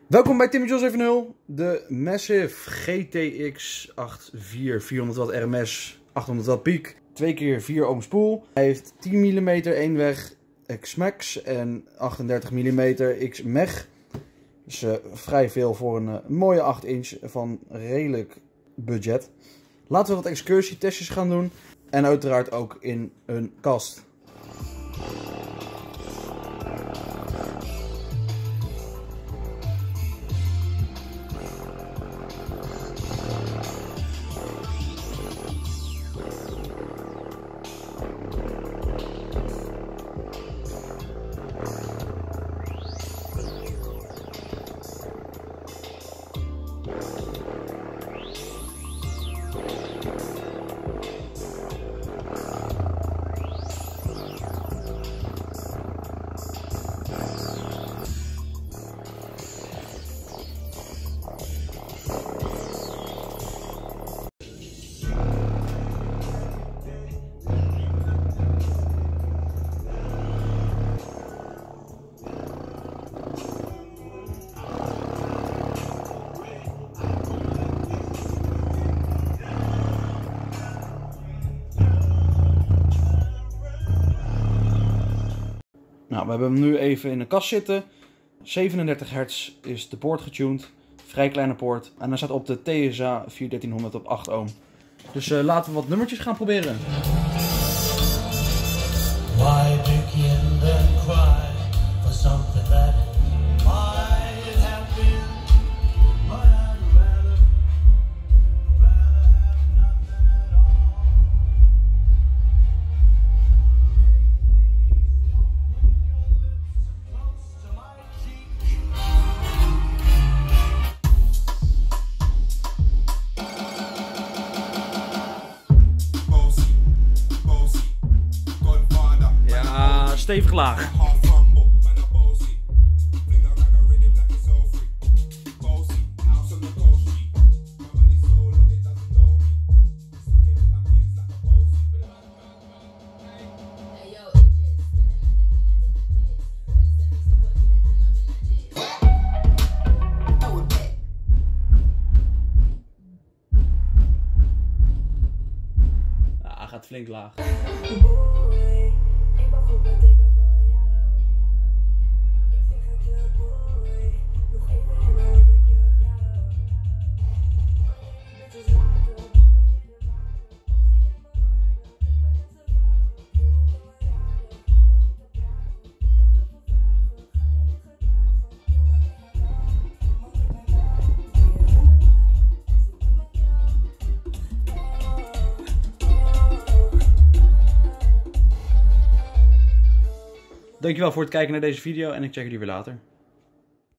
Welkom bij Timmy Jos 7.0, de Massive GTX 84 400 watt RMS 800 watt piek, 2x4 ohm spoel. Hij heeft 10 mm eenweg X-Max en 38 mm X-Meg. Dus vrij veel voor een mooie 8 inch van redelijk budget. Laten we wat excursietestjes gaan doen en uiteraard ook in een kast. Nou, we hebben hem nu even in de kast zitten. 37 Hz is de poort getuned. Vrij kleine poort. En hij staat op de TSA 4100 op 8 ohm. Dus laten we wat nummertjes gaan proberen. Why begin then cry for something that might have been, but I'd rather have nothing at all. Ja, stevig laag. Hij gaat flink laag. Dankjewel voor het kijken naar deze video en ik check jullie weer later.